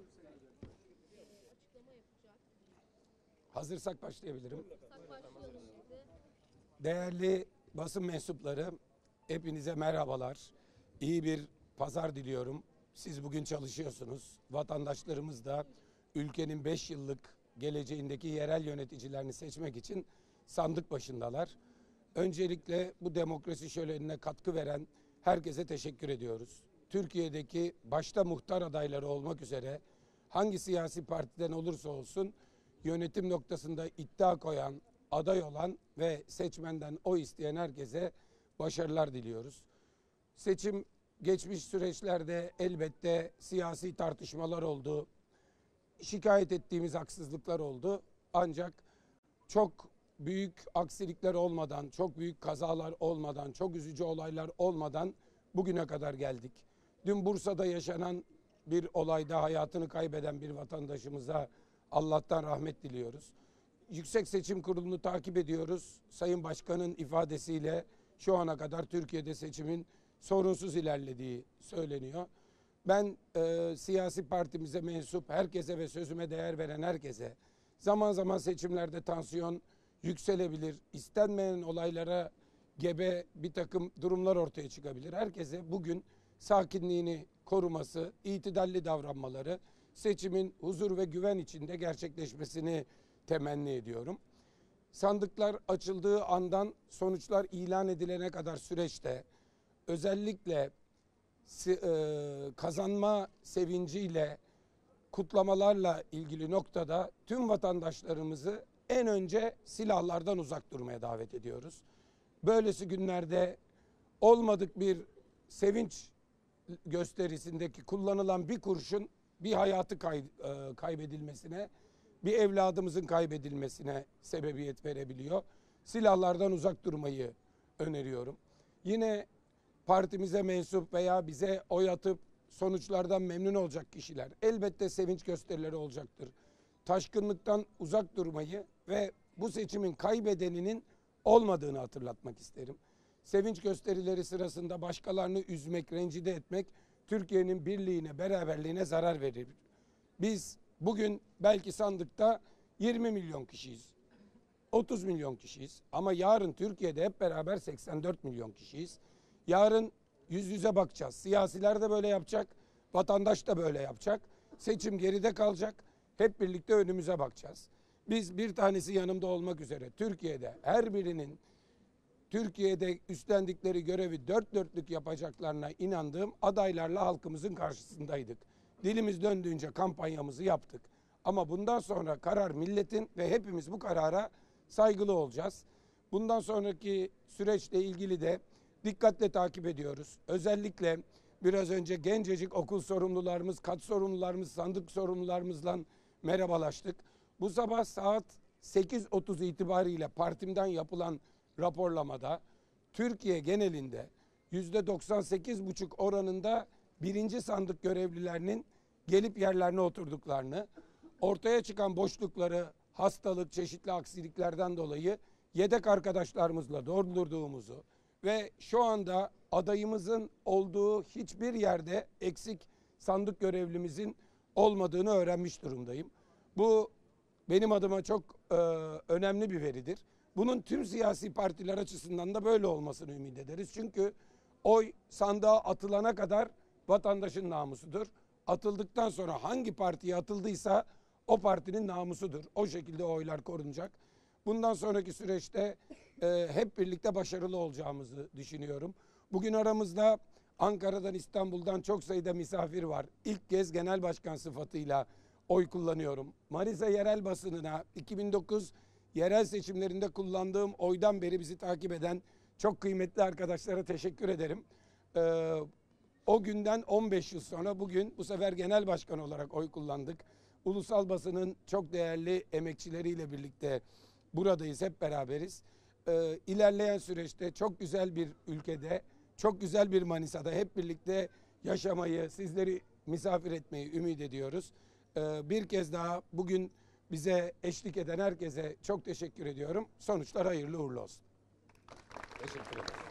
Açıklama yapacak. Hazırsak başlayabilirim. Başlayalım şimdi. Değerli basın mensupları, hepinize merhabalar. İyi bir pazar diliyorum. Siz bugün çalışıyorsunuz. Vatandaşlarımız da ülkenin 5 yıllık geleceğindeki yerel yöneticilerini seçmek için sandık başındalar. Öncelikle bu demokrasi şölenine katkı veren herkese teşekkür ediyoruz. Türkiye'deki başta muhtar adayları olmak üzere hangi siyasi partiden olursa olsun yönetim noktasında iddia koyan, aday olan ve seçmenden oy isteyen herkese başarılar diliyoruz. Seçim geçmiş süreçlerde elbette siyasi tartışmalar oldu. Şikayet ettiğimiz haksızlıklar oldu. Ancak çok büyük aksilikler olmadan, çok büyük kazalar olmadan, çok üzücü olaylar olmadan bugüne kadar geldik. Dün Bursa'da yaşanan bir olayda hayatını kaybeden bir vatandaşımıza Allah'tan rahmet diliyoruz. Yüksek Seçim Kurulu'nu takip ediyoruz. Sayın Başkan'ın ifadesiyle şu ana kadar Türkiye'de seçimin sorunsuz ilerlediği söyleniyor. Ben siyasi partimize mensup herkese ve sözüme değer veren herkese, zaman zaman seçimlerde tansiyon yükselebilir, istenmeyen olaylara gebe bir takım durumlar ortaya çıkabilir. Herkese bugün sakinliğini koruması, itidalli davranmaları, seçimin huzur ve güven içinde gerçekleşmesini temenni ediyorum. Sandıklar açıldığı andan sonuçlar ilan edilene kadar süreçte özellikle kazanma sevinciyle, kutlamalarla ilgili noktada tüm vatandaşlarımızı en önce silahlardan uzak durmaya davet ediyoruz. Böylesi günlerde olmadık bir sevinç gösterisindeki kullanılan bir kurşun bir hayatı kaybedilmesine, bir evladımızın kaybedilmesine sebebiyet verebiliyor. Silahlardan uzak durmayı öneriyorum. Yine partimize mensup veya bize oy atıp sonuçlardan memnun olacak kişiler elbette sevinç gösterileri olacaktır. Taşkınlıktan uzak durmayı ve bu seçimin kaybedeninin olmadığını hatırlatmak isterim. Sevinç gösterileri sırasında başkalarını üzmek, rencide etmek Türkiye'nin birliğine, beraberliğine zarar verir. Biz bugün belki sandıkta 20 milyon kişiyiz, 30 milyon kişiyiz ama yarın Türkiye'de hep beraber 84 milyon kişiyiz. Yarın yüz yüze bakacağız. Siyasiler de böyle yapacak, vatandaş da böyle yapacak. Seçim geride kalacak. Hep birlikte önümüze bakacağız. Biz bir tanesi yanımda olmak üzere Türkiye'de her birinin Türkiye'de üstlendikleri görevi dört dörtlük yapacaklarına inandığım adaylarla halkımızın karşısındaydık. Dilimiz döndüğünce kampanyamızı yaptık. Ama bundan sonra karar milletin ve hepimiz bu karara saygılı olacağız. Bundan sonraki süreçle ilgili de dikkatle takip ediyoruz. Özellikle biraz önce gencecik okul sorumlularımız, kat sorumlularımız, sandık sorumlularımızla merhabalaştık. Bu sabah saat 8.30 itibariyle partimden yapılan raporlamada Türkiye genelinde %98,5 oranında birinci sandık görevlilerinin gelip yerlerine oturduklarını, ortaya çıkan boşlukları hastalık, çeşitli aksiliklerden dolayı yedek arkadaşlarımızla doldurduğumuzu ve şu anda adayımızın olduğu hiçbir yerde eksik sandık görevlimizin olmadığını öğrenmiş durumdayım. Bu benim adıma çok önemli bir veridir. Bunun tüm siyasi partiler açısından da böyle olmasını ümit ederiz. Çünkü oy sandığa atılana kadar vatandaşın namusudur. Atıldıktan sonra hangi partiye atıldıysa o partinin namusudur. O şekilde oylar korunacak. Bundan sonraki süreçte hep birlikte başarılı olacağımızı düşünüyorum. Bugün aramızda Ankara'dan, İstanbul'dan çok sayıda misafir var. İlk kez genel başkan sıfatıyla oy kullanıyorum. Manisa yerel basınına 2009 yerel seçimlerinde kullandığım oydan beri bizi takip eden çok kıymetli arkadaşlara teşekkür ederim. O günden 15 yıl sonra bugün bu sefer genel başkan olarak oy kullandık. Ulusal basının çok değerli emekçileriyle birlikte buradayız, hep beraberiz. İlerleyen süreçte çok güzel bir ülkede, çok güzel bir Manisa'da hep birlikte yaşamayı, sizleri misafir etmeyi ümit ediyoruz. Bir kez daha bugün bize eşlik eden herkese çok teşekkür ediyorum. Sonuçlar hayırlı uğurlu olsun. Teşekkür ederim.